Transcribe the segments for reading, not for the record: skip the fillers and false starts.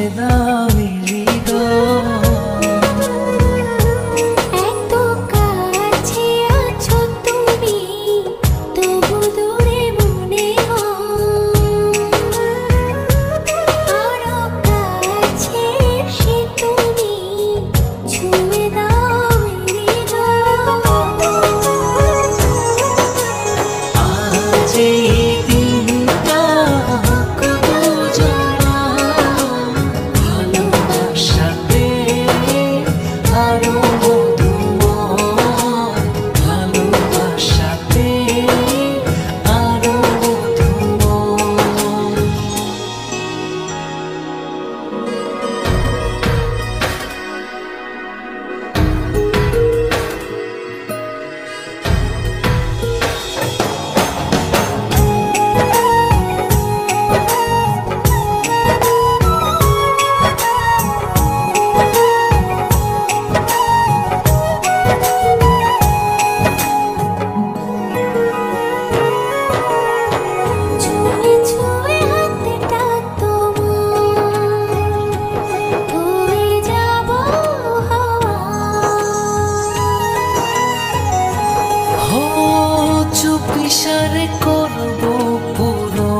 ইশারে করব পুরো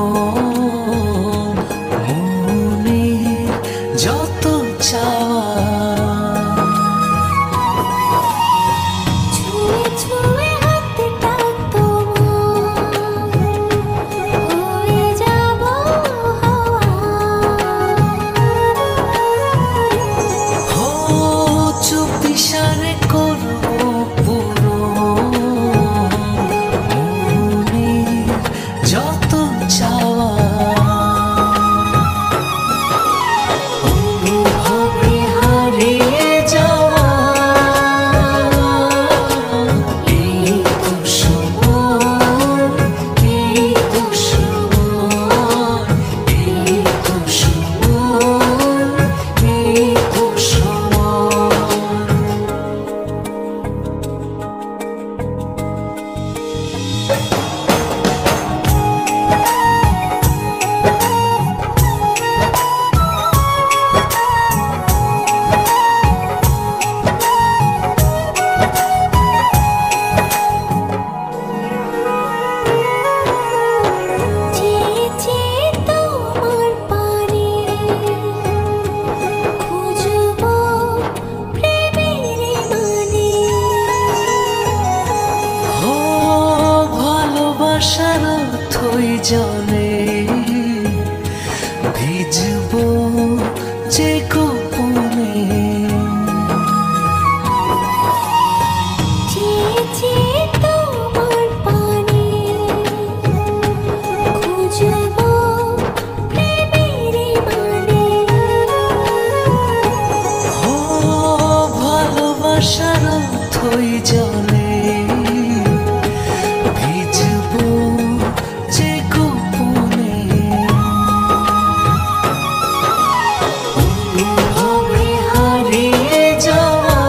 মনে যত চাওয়া ছুঁয়ে ছুঁয়ে হাতটা তোমার হয়ে যাব হো চুপ ইশারে করব পুরো যত চাওয়া অনুভবে হারিয়ে যাওয়া এই তো সময় এই তো সময় এই তো সময় এই তো সময় ভালোবাসার অর্থই জানে ভিজবো যে গোপনে তোমার পানে খুঁজবো প্রেমের মানে ও ভালোবাসার অর্থই জানে ভিজবো যে গোপনে অনুভবে হারিয়ে যাওয়া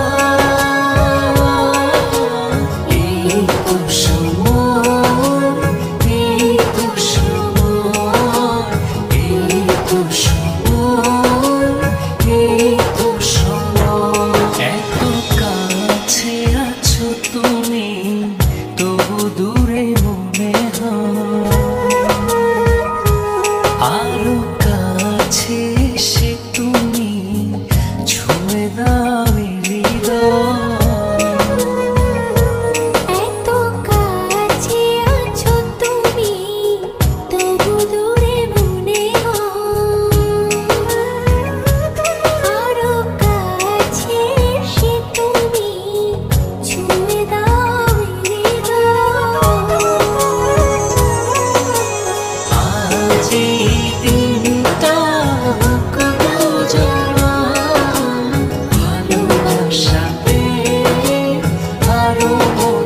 এই তো সময় এই তো সময় এই তো সময় এই তো সময় এত কাছে আছো তুমি তবু দূরে মনে হয় আরো কাছে এসে তুমি ছুঁয়ে দাও হৃদয় এত কাছে আছো তুমি তবু দূরে মনে হয় আরো কাছে এসে তুমি ছুঁয়ে দাও আজ এই দিনটা কত জানা ভালোবাসাতে আরো